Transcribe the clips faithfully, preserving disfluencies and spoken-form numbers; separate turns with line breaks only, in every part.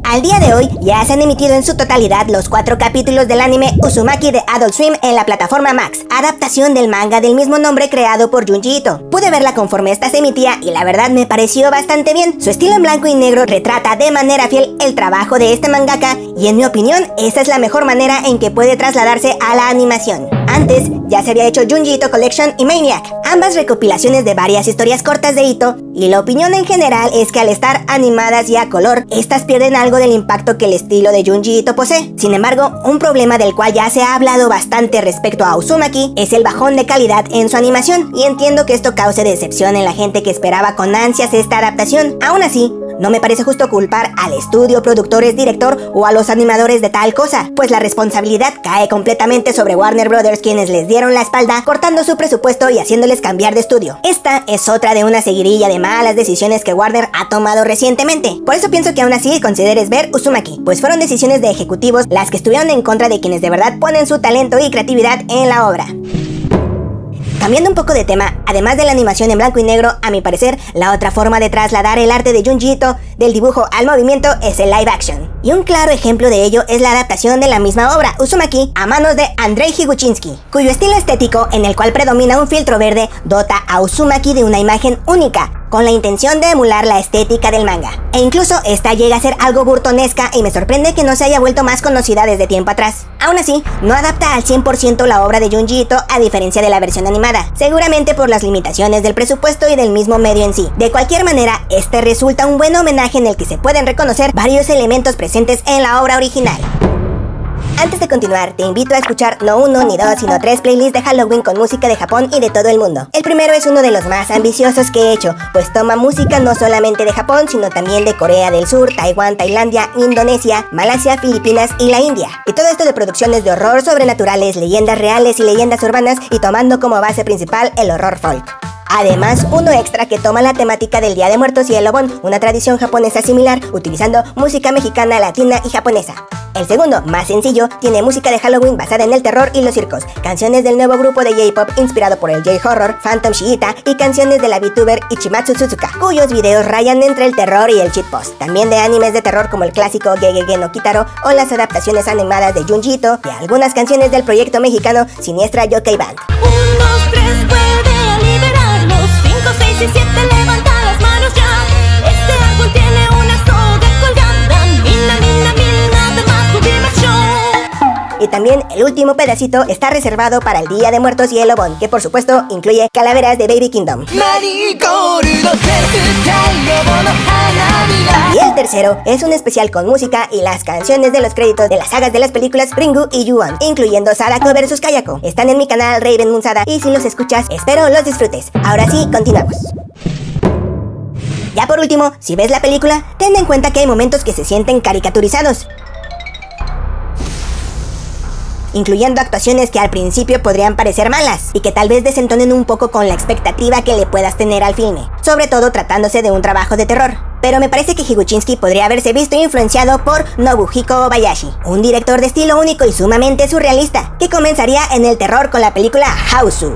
Al día de hoy ya se han emitido en su totalidad los cuatro capítulos del anime Uzumaki de Adult Swim en la plataforma Max, adaptación del manga del mismo nombre creado por Junji Ito. Pude verla conforme esta se emitía y la verdad me pareció bastante bien. Su estilo en blanco y negro retrata de manera fiel el trabajo de este mangaka y en mi opinión esa es la mejor manera en que puede trasladarse a la animación. Antes ya se había hecho Junji Ito Collection y Maniac, ambas recopilaciones de varias historias cortas de Ito, y la opinión en general es que al estar animadas y a color, estas pierden algo del impacto que el estilo de Junji Ito posee. Sin embargo, un problema del cual ya se ha hablado bastante respecto a Uzumaki es el bajón de calidad en su animación, y entiendo que esto cause decepción en la gente que esperaba con ansias esta adaptación. Aún así, no me parece justo culpar al estudio, productores, director o a los animadores de tal cosa, pues la responsabilidad cae completamente sobre Warner Brothers, quienes les dieron la espalda cortando su presupuesto y haciéndoles cambiar de estudio. Esta es otra de una seguidilla de malas decisiones que Warner ha tomado recientemente. Por eso pienso que aún así consideres ver Uzumaki, pues fueron decisiones de ejecutivos las que estuvieron en contra de quienes de verdad ponen su talento y creatividad en la obra. Cambiando un poco de tema, además de la animación en blanco y negro, a mi parecer, la otra forma de trasladar el arte de Junji Ito del dibujo al movimiento es el live action. Y un claro ejemplo de ello es la adaptación de la misma obra, Uzumaki, a manos de Andrei Higuchinsky, cuyo estilo estético, en el cual predomina un filtro verde, dota a Uzumaki de una imagen única, con la intención de emular la estética del manga. E incluso esta llega a ser algo burtonesca y me sorprende que no se haya vuelto más conocida desde tiempo atrás. Aún así, no adapta al cien por ciento la obra de Junji Ito a diferencia de la versión animada, seguramente por las limitaciones del presupuesto y del mismo medio en sí. De cualquier manera, este resulta un buen homenaje en el que se pueden reconocer varios elementos presentes en la obra original. Antes de continuar, te invito a escuchar no uno ni dos, sino tres playlists de Halloween con música de Japón y de todo el mundo. El primero es uno de los más ambiciosos que he hecho, pues toma música no solamente de Japón, sino también de Corea del Sur, Taiwán, Tailandia, Indonesia, Malasia, Filipinas y la India. Y todo esto de producciones de horror, sobrenaturales, leyendas reales y leyendas urbanas, y tomando como base principal el horror folk. Además, uno extra que toma la temática del Día de Muertos y el Obon, una tradición japonesa similar, utilizando música mexicana, latina y japonesa. El segundo, más sencillo, tiene música de Halloween basada en el terror y los circos, canciones del nuevo grupo de J-pop inspirado por el J-horror, Phantom Shiita, y canciones de la VTuber Ichimatsu Suzuka, cuyos videos rayan entre el terror y el shitpost. También de animes de terror como el clásico Gegege no Kitaro o las adaptaciones animadas de Junji Ito y algunas canciones del proyecto mexicano Siniestra Yokai Band.
Un, dos, tres, puede liberarlos. cinco, seis y siete, levanta las manos ya. Este árbol tiene una soga colgada. Mina, mina, mina, además subimos show.
Y también el último pedacito está reservado para el Día de Muertos y el Obon, que por supuesto incluye calaveras de Baby Kingdom. Y el tercero es un especial con música y las canciones de los créditos de las sagas de las películas Ringu y Ju-on, incluyendo Sadako versus Kayako. Están en mi canal Raven Moon Sada y si los escuchas, espero los disfrutes. Ahora sí, continuamos. Ya por último, si ves la película, ten en cuenta que hay momentos que se sienten caricaturizados, incluyendo actuaciones que al principio podrían parecer malas y que tal vez desentonen un poco con la expectativa que le puedas tener al filme, sobre todo tratándose de un trabajo de terror. Pero me parece que Higuchinsky podría haberse visto influenciado por Nobuhiko Obayashi, un director de estilo único y sumamente surrealista, que comenzaría en el terror con la película Hausu.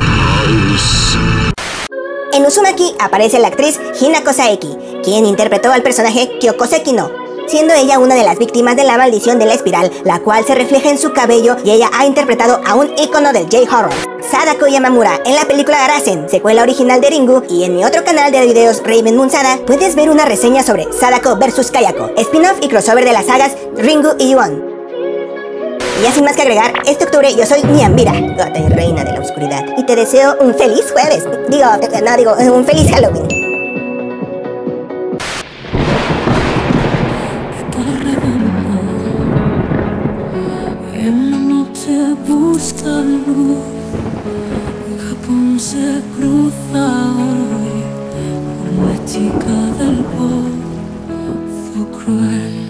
En Uzumaki aparece la actriz Hinako Saeki, quien interpretó al personaje Kyoko Sekino, siendo ella una de las víctimas de la maldición de la espiral, la cual se refleja en su cabello, y ella ha interpretado a un ícono del J-horror, Sadako Yamamura, en la película Arasen, secuela original de Ringu, y en mi otro canal de videos Raven Moon Sada puedes ver una reseña sobre Sadako versus Kayako, spin-off y crossover de las sagas Ringu y Ju-on. Y ya sin más que agregar, este octubre yo soy Nyambira, gata y reina de la oscuridad, y te deseo un feliz jueves, digo, no digo, un feliz Halloween.
En la noche busca luz, Japón se cruza hoy con la chica del pozo cruel.